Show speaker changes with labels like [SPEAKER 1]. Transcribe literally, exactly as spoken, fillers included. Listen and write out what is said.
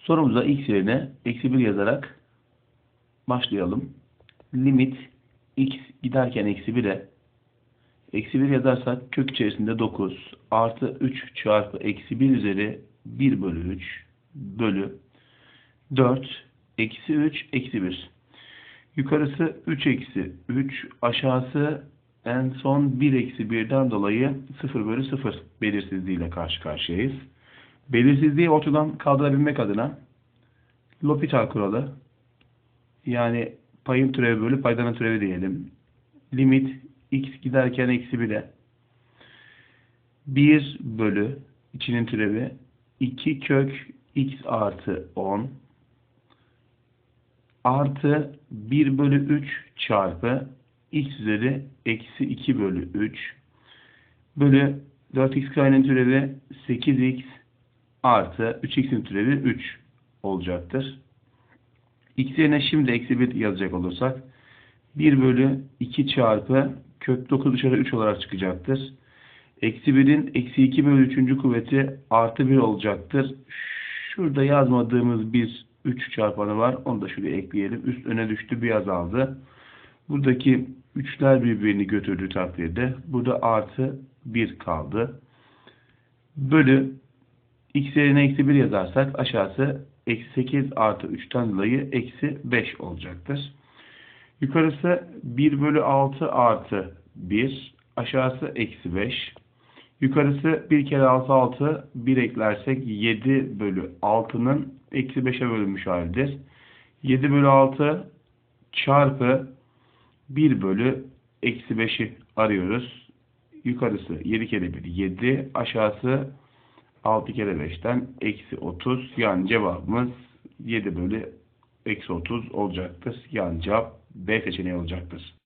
[SPEAKER 1] Sorumuza x yerine eksi bir yazarak başlayalım. Limit x giderken eksi bire eksi bir yazarsak kök içerisinde dokuz artı üç çarpı eksi bir üzeri bir bölü üç bölü dört eksi üç eksi bir. Yukarısı üç eksi üç, aşağısı en son bir eksi birden dolayı sıfır bölü sıfır belirsizliğiyle karşı karşıyayız. Belirsizliği ortadan kaldırabilmek adına L'Hopital kuralı, yani payın türevi bölü paydanın türevi diyelim. Limit x giderken eksi bire bir bölü içinin türevi iki kök x artı on artı bir bölü üç çarpı x üzeri eksi iki bölü üç bölü dört x karenin türevi sekiz x artı üç x'in türevi üç olacaktır. X yerine şimdi eksi bir yazacak olursak bir bölü iki çarpı kök dokuz dışarı üç olarak çıkacaktır. Eksi birin eksi iki bölü üçüncü kuvveti artı bir olacaktır. Şurada yazmadığımız bir üç çarpanı var. Onu da şuraya ekleyelim. Üst öne düştü, bir azaldı. Buradaki üçler birbirini götürdüğü takdirde burada artı bir kaldı. Bölü x yerine eksi bir yazarsak aşağısı eksi sekiz artı üçten dolayı eksi beş olacaktır. Yukarısı bir bölü altı artı bir, aşağısı eksi beş. Yukarısı bir kere altı altı, bir eklersek yedi bölü altının eksi beşe bölünmüş halidir. yedi bölü altı çarpı bir bölü eksi beşi arıyoruz. Yukarısı yedi kere bir yedi, aşağısı altı kere beşten eksi otuz, yani cevabımız yedi bölü eksi otuz olacaktır. Yani cevap B seçeneği olacaktır.